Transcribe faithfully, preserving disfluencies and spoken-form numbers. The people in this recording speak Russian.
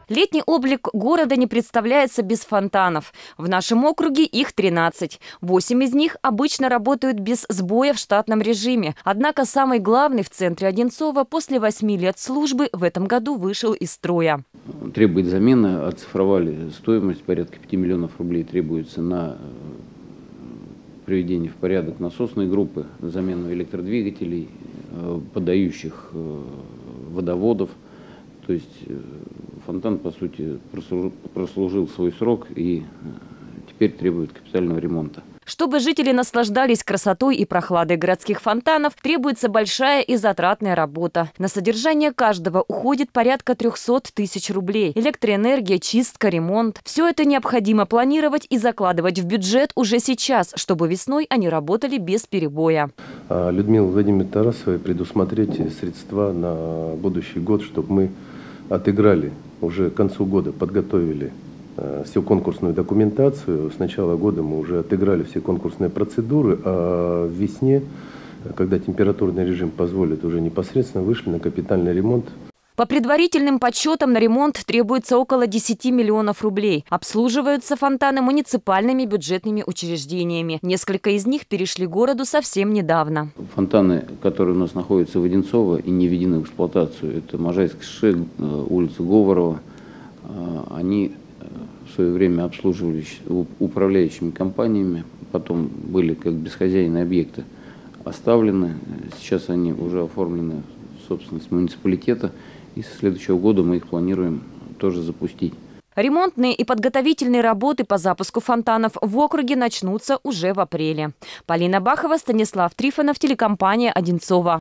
Летний облик города не представляется без фонтанов. В нашем округе их тринадцать. Восемь из них обычно работают без сбоя в штатном режиме. Однако самый главный в центре Одинцова после восьми лет службы в этом году вышел из строя. Требует замены, оцифровали стоимость, порядка пяти миллионов рублей требуется на приведение в порядок насосной группы, на замену электродвигателей, подающих водоводов. То есть фонтан, по сути, прослужил свой срок и теперь требует капитального ремонта. Чтобы жители наслаждались красотой и прохладой городских фонтанов, требуется большая и затратная работа. На содержание каждого уходит порядка трёхсот тысяч рублей. Электроэнергия, чистка, ремонт. Все это необходимо планировать и закладывать в бюджет уже сейчас, чтобы весной они работали без перебоя. Людмила Владимировна Тарасовой предусмотреть средства на будущий год, чтобы мы отыграли уже к концу года, подготовили всю конкурсную документацию. С начала года мы уже отыграли все конкурсные процедуры, а в весне, когда температурный режим позволит, уже непосредственно вышли на капитальный ремонт. По предварительным подсчетам на ремонт требуется около десяти миллионов рублей. Обслуживаются фонтаны муниципальными бюджетными учреждениями. Несколько из них перешли городу совсем недавно. Фонтаны, которые у нас находятся в Одинцово и не введены в эксплуатацию, это Можайское шоссе, улица Говорова, они в свое время обслуживались управляющими компаниями, потом были как бесхозяйные объекты оставлены. Сейчас они уже оформлены в собственность муниципалитета, и со следующего года мы их планируем тоже запустить. Ремонтные и подготовительные работы по запуску фонтанов в округе начнутся уже в апреле. Полина Бахова, Станислав Трифонов, телекомпания «Одинцово».